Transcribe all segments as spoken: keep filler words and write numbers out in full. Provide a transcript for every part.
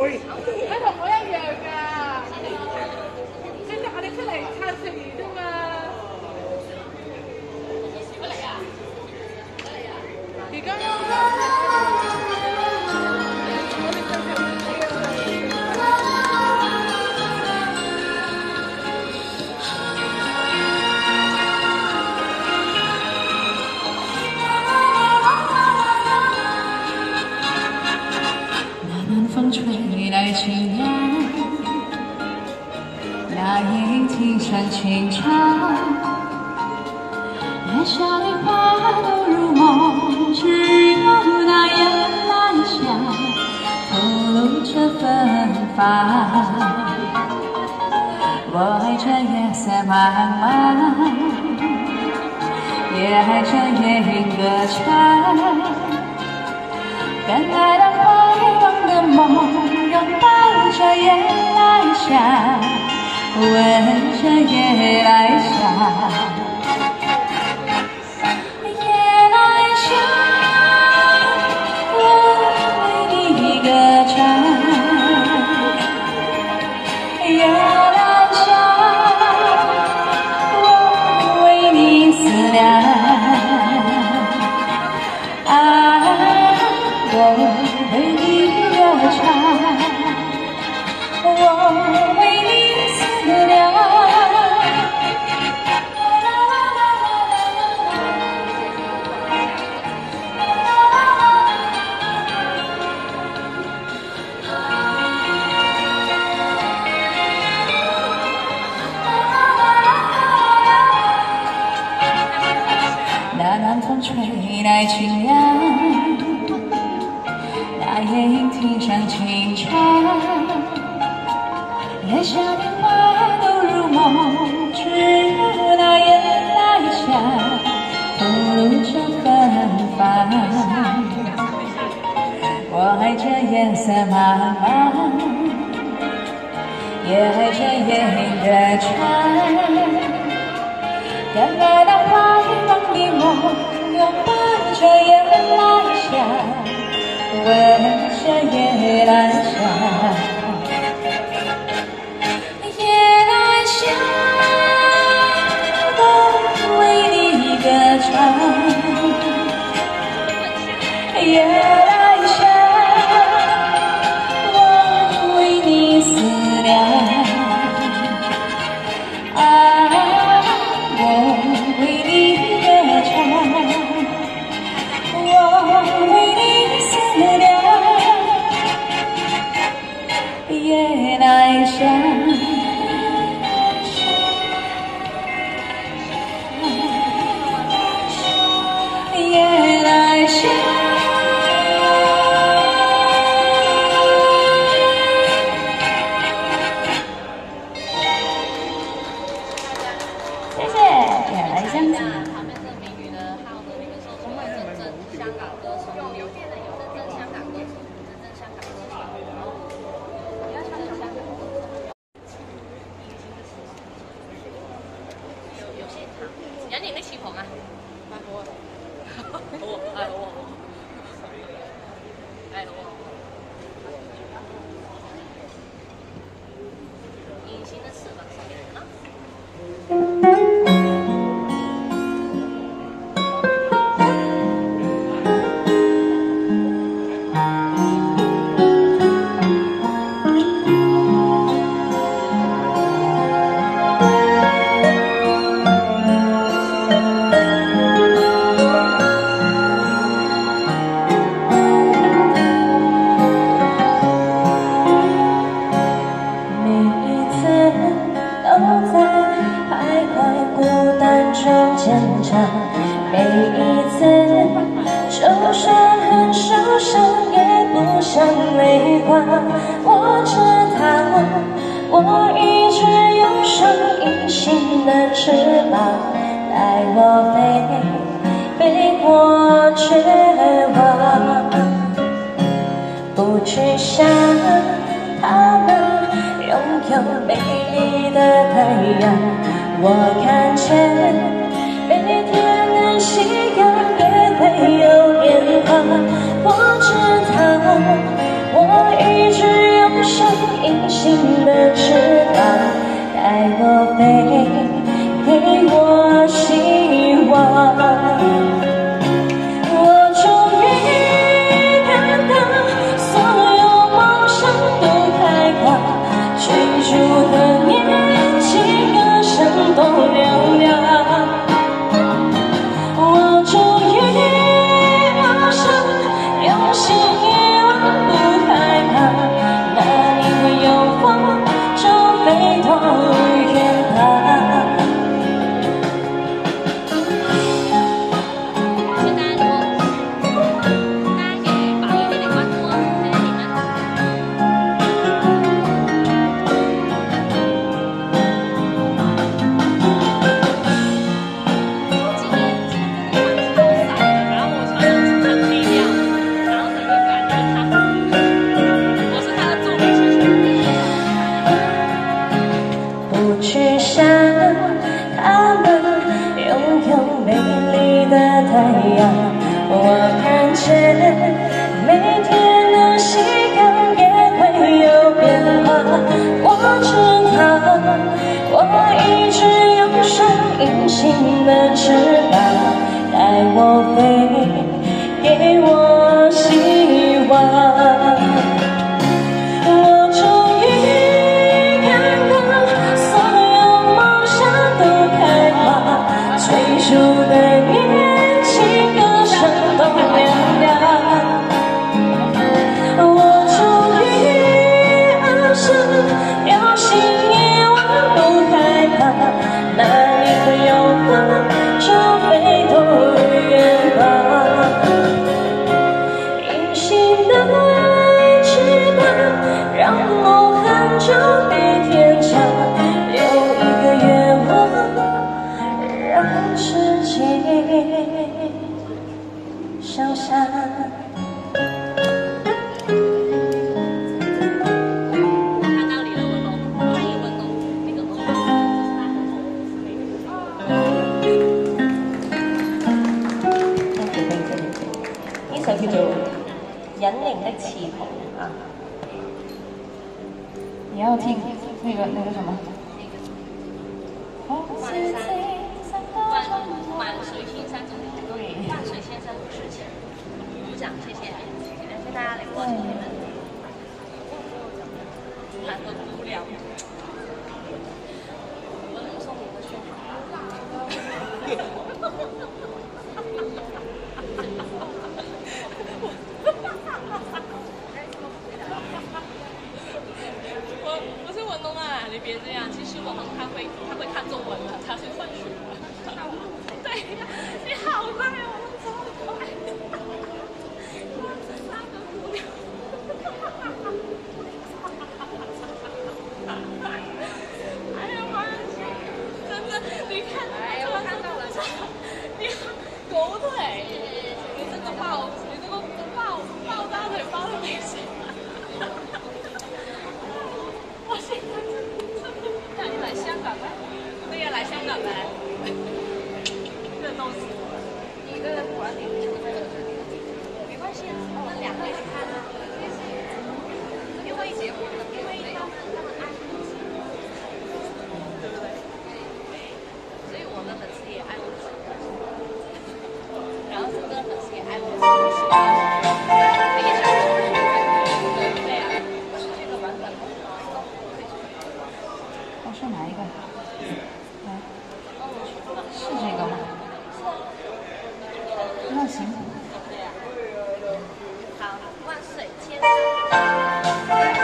story。佢同我一樣㗎，佢帶你出嚟撐食魚啫嘛。而家风吹来清凉，那夜莺啼声轻唱，月下的花都入梦，只有那夜来香透露着芬芳。我爱这夜色茫茫，也爱这夜莺歌唱，等待那怀忘的梦，拥抱着夜来香，闻着夜来香。夜来香，我为你歌唱。夜来香，我为你思量。啊，我为你歌唱，我为你思量。那南风吹来清凉，那夜莺啼声轻唱，月下的花都入梦，只有那夜来香透露着芬芳。我爱这夜色茫茫，也爱这夜莺歌唱，等待那怀忘的梦，拥抱着夜来香，闻着夜来香。夜来香，我为你歌唱。夜来香，我为你思量。啊，我为你歌唱，我为你思量。夜来香。夜来香，谢谢夜来香子。 旁边这个美女的号的那个说什么真正香港歌手，有有真正香港歌手，真正香港歌手，然后你要唱香港歌手，有有些場，有年啲似紅啊，好啊，好啊，係好啊，係好啊。隱形的翅膀上面啊。 每一次受伤很受伤，也不想泪花。我知道，我一直用上隐形的翅膀，带我飞，飞过绝望。不去想他们拥有美丽的太阳，我看见。每天的夕阳也会有变化，我知道，我一直用心的翅膀，带我飞，给我希望。我终于看到所有梦想都开花，追逐的年轻歌声都亮亮。我终于翱翔，飘行夜晚不害怕，哪一个有风就飞多远吧。隐形的翅膀让我很久比天长，有一个愿望，让世界想象。呢首叫做《隱形的翅膀》啊。 你要听那个那个什么？哦， 万山万万水千山总对，万水千山总是情。鼓掌，谢谢，感谢大家来过你们。难得无聊。我能送你的讯号。我不是文东啊，你别这样。其实文东他会他会看中文的，他是算学的。对，你好快哦，超快。三个姑娘。哎呀妈呀！真的，你看，哎，我看到了，你狗腿，你这个抱，你这个抱抱大腿抱的没事。我现在让你来香港呗？对呀，来香港呗。这都是一个管理没关系啊，那两个一起看啊。因为结婚了，因为他们他们爱我，对不对？所以我的粉丝也爱我，然后这个粉丝也爱我，非常对呀，是这个版本。 哦，是哪一个？来，是这个吗？那行。 好，万水千山。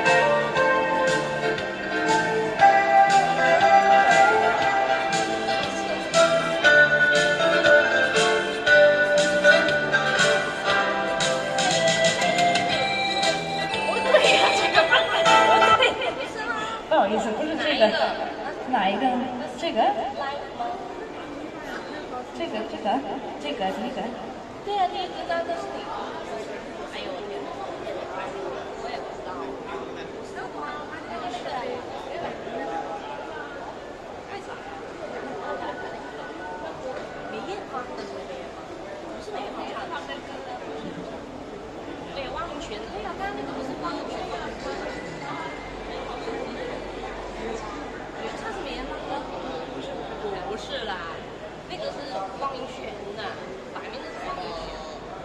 不好意思，不是这个，哪一个？这个？这个这个这个第一个。 对呀，第一个当然都是你。哎呦我天，我也不知道。梅艳芳的是梅艳芳，不是梅艳芳唱的歌。对，汪明荃。对呀，刚刚那个不是汪明荃吗？原唱是梅艳芳的。不是，不是啦，那个是汪明荃的，摆明的是汪明荃。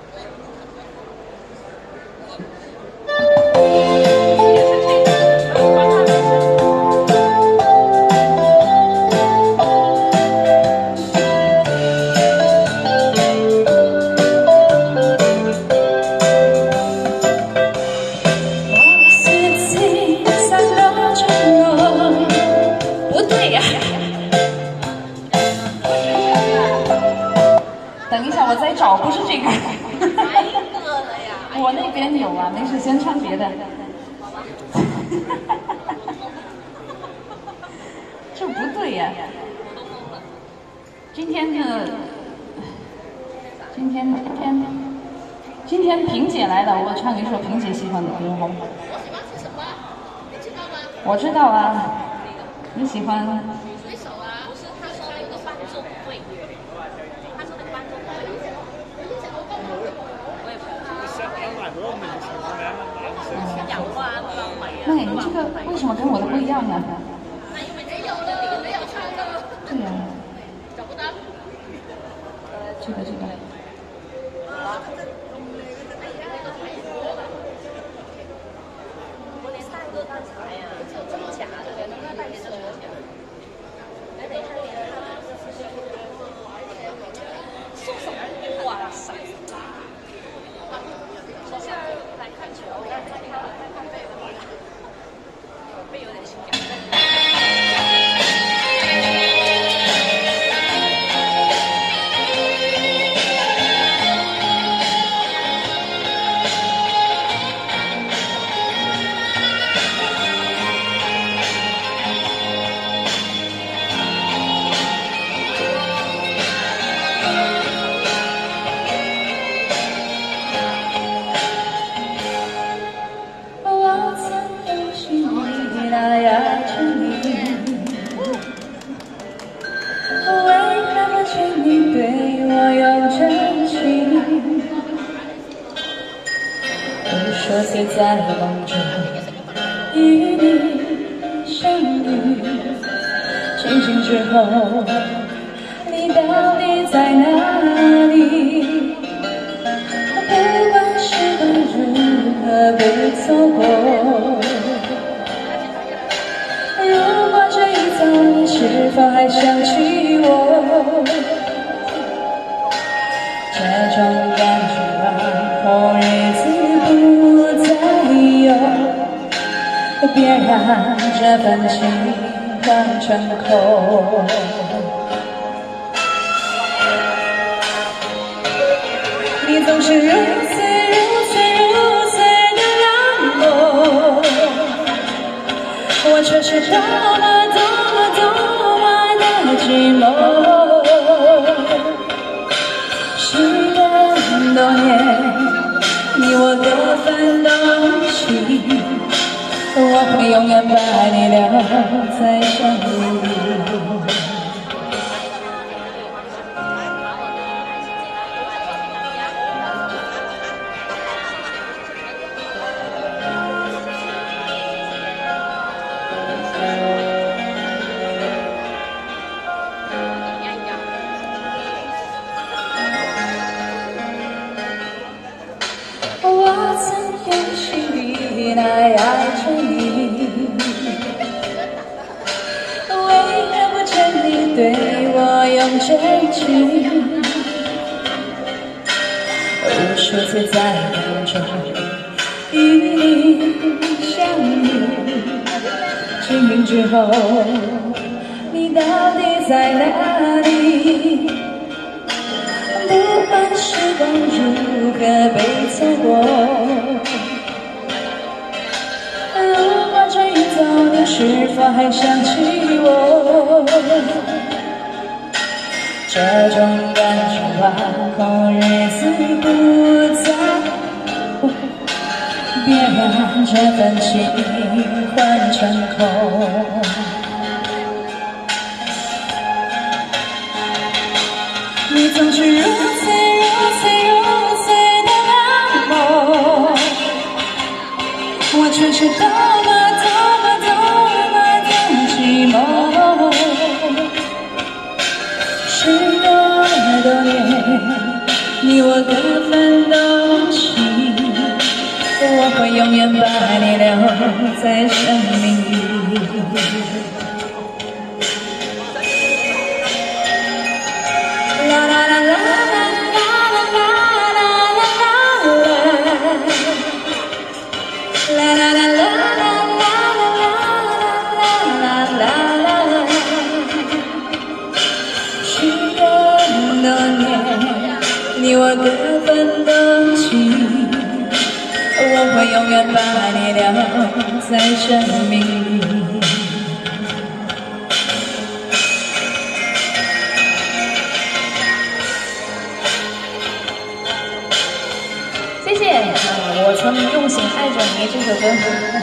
等一下，我在找，不是这个。 哪一个了呀？ 我那边有啊，没事，先唱别的。这不对呀。今天的，今天今天今天萍姐来了，我唱一首萍姐喜欢的歌，好吗？ 我喜欢吃什么？你知道吗？ 我知道啊。你喜欢？ 水手啊，不是他说那个伴奏不对，他说那个伴奏不对。我也不知道。氧化浪费啊。 那你这个为什么跟我的不一样呢？ 那因为这有的你没有唱的。 对呀。 找不到。 是的，是的。 我连带都当啥呀？真的假的？能不能带点这个？来，等一下，等一下。说什么？哇塞！现在来看球，我要看他在看背的，背有点性感。 说醉在梦中与你相遇，清醒之后，你到底在哪里？不管时光如何被错过，如果这一早你是否还想起我？这种感觉让后日子不再有，别让这份情换成空。你总是如此如此如此的让我，我却是多么多么多么的寂寞。时间多年，你我各分东西，我会永远把你留在生命里。我曾用心地来爱着你，为何不见你对我用真情？无数次在梦中与你相遇，清醒之后，你到底在哪里？不管时光如何被错过，如果这一早你是否还想起我？这种感觉往后日子不再，别让这份情换成空。你总是如此如此如此的让我，我却是多么多么多么的寂寞。时隔多年，你我各分东西，我会永远把你留在生命里。啦啦啦啦啦啦啦啦啦啦啦啦啦，时隔多年，你我各分东西，我会永远把你留在生命里。谢谢，我曾用心爱着你这首歌。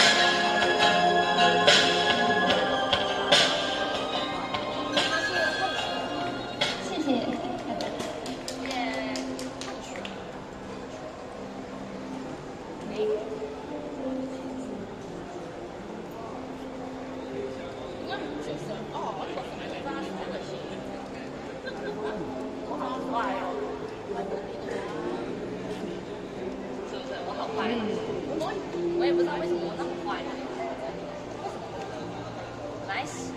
谢谢。 哇！ 快，我我也不知道为什么我那么快。Nice。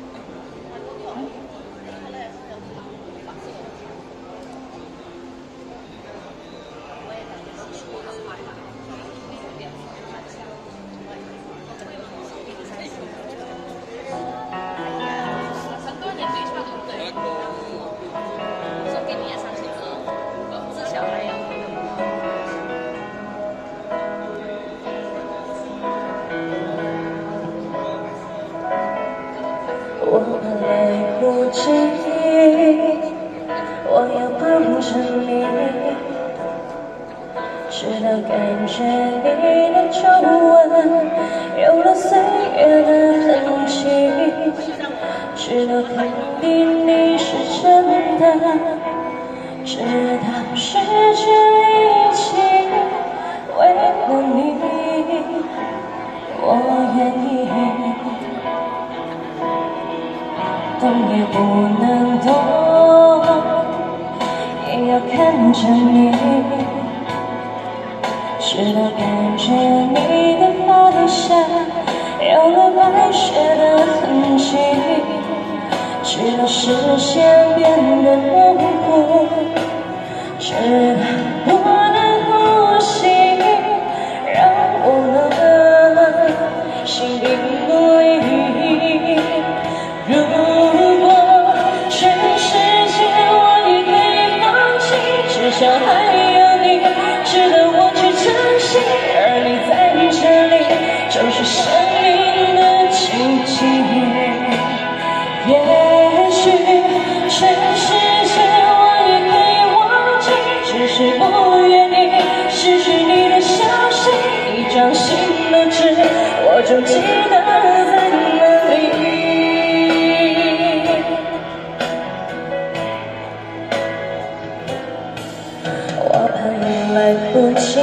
很多人也对唱，对不对？送给你也上去了，至少还有。 我怕来不及，我要帮着你，直到感觉你的皱纹有了岁月的痕迹，直到肯定你是真的，直到失去力气，为了你，我愿意。动也不能动，也要看着你，直到感觉你的发香有了白雪的痕迹，直到视线变得模糊，直到我能呼吸，让我的心并不离。如果全世界我也可以放弃，至少还有你值得我去珍惜，而你在这里就是生命的奇迹。也许全世界我也可以忘记，只是不愿意失去你的消息，一张新的纸我就记得在哪里。我怕你来不及，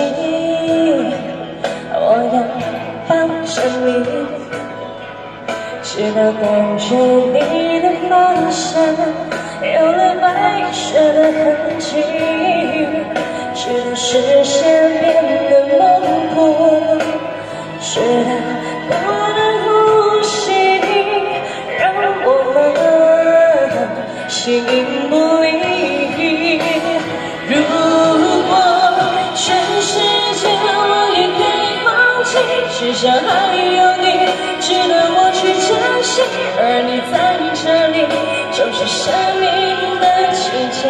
我要抱着你，直到感觉你的发香有了白雪的痕迹，直到视线变得模糊，直到不能呼吸，让我们形影不离。如果全世界我也可以放弃，至少还有你值得我去珍惜，而你在这里就是生命的奇迹。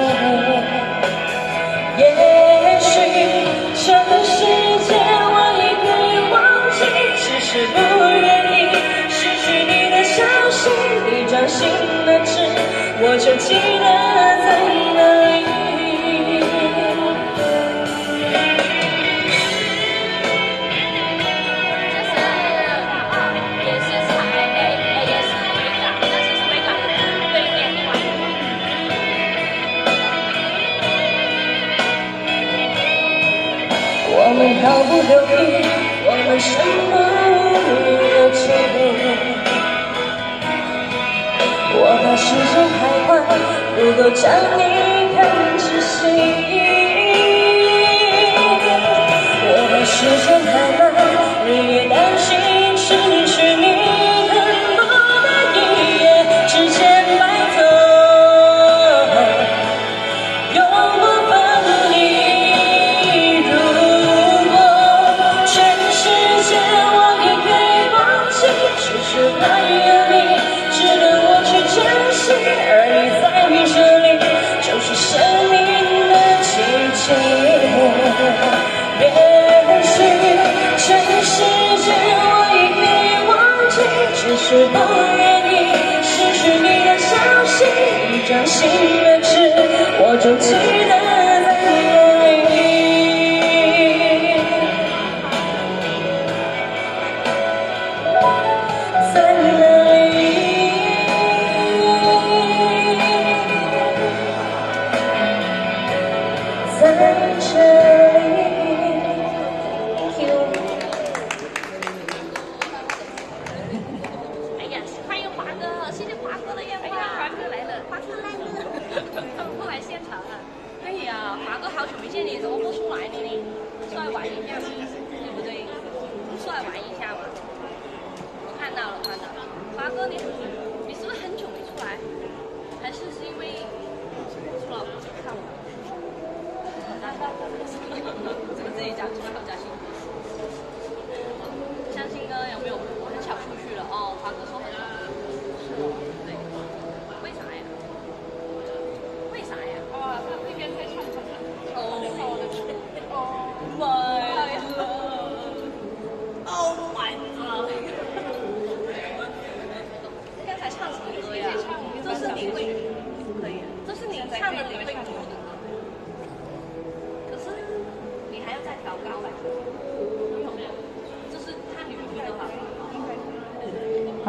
也许全世界我也可以忘记，只是不愿意失去你的消息，一张新的纸我就记得在哪里。我们毫不犹豫，我们身不由己。我怕时间太快，不够将你看仔细。我怕时间太慢，日夜担心失去你更多的一夜之间白头，永不分离。还有你值得我去珍惜，而你在这里就是生命的奇迹。也许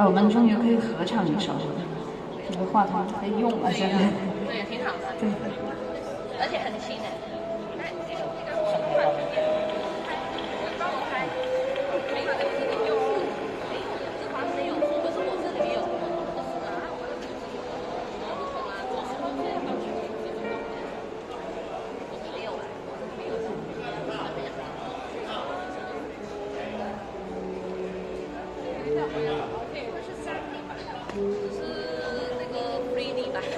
啊，我们终于可以合唱一首了，这个话筒可以用了，现在。 对，挺好的。 对。 而且很轻哎。来，这个这个手快，帮我拍。没有，这里有，没有，这华没有，可是我这里有。啊，我的不同啊，我是后面的。没有啊，没有。这是三 D 版，这是那个 three D 版。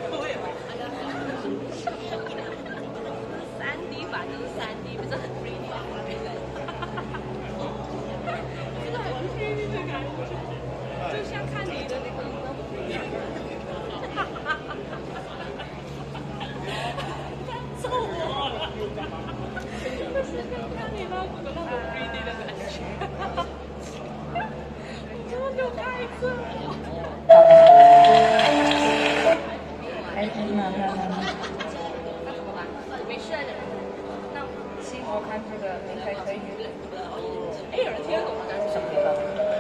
三 D 版就是三 D， 不是很 three D 版。真的很 three D 的感觉，就像看你的那个。他揍我了！就是看你那股的那种 three D 的感觉。真的就太刺了！ 哎，那那那那， 那怎么办？没事的。那行， 我看这个应该可以。 哎，有人听得懂吗？刚才是什么歌？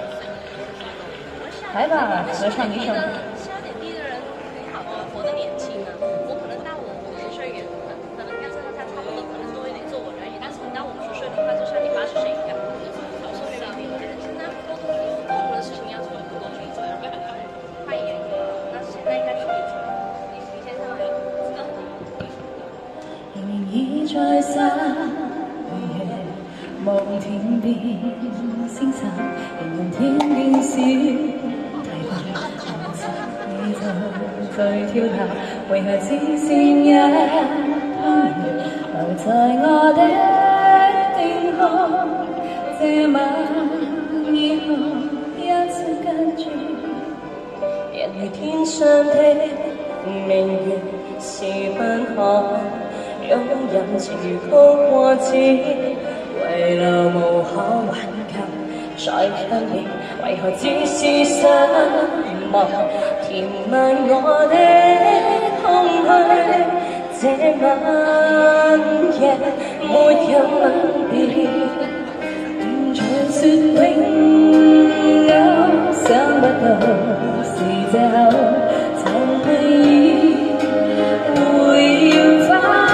来吧，合唱一首。 下点低的人挺好的，活得年轻啊。我可能到我五十岁也可能跟这个他差不多，可能多一点做我而已。但是你到五十岁的话，就像你八十岁一样，少数非常年轻。现在多多多多的事情要做，多多去做。太严格了，那现在应该处理出来。你你先上来，这个。 仍已在三月望天邊星辰，形容天邊小堤岸，你就在跳下，為何只剩一片月留在我的天空？這晚以後一直跟住，人如天上的明月是不可擁有如高過紙，遺留無可挽救，再強烈，為何只是失望？填滿我的空虛，這晚夜沒有吻別，在說永久，想不到是這口曾會會要返。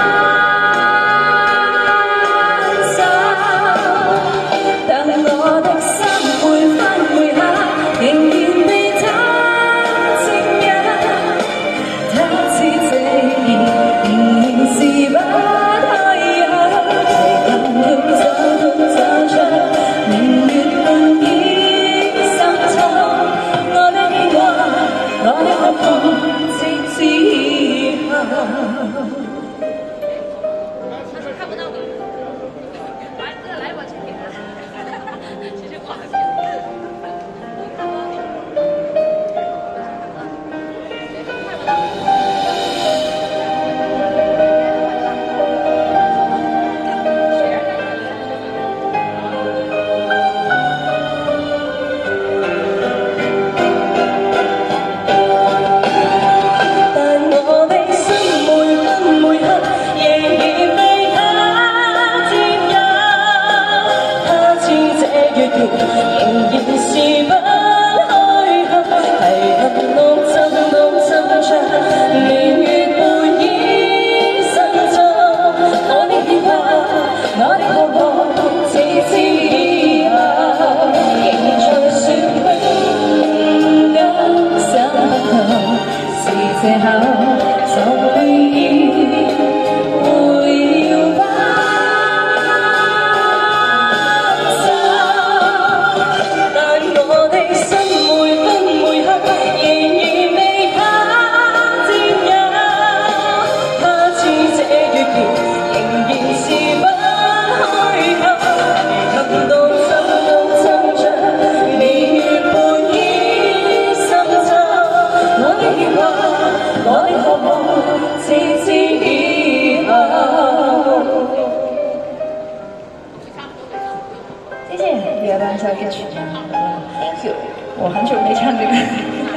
谢谢，第二段交给曲家。Thank you，我很久没唱这个。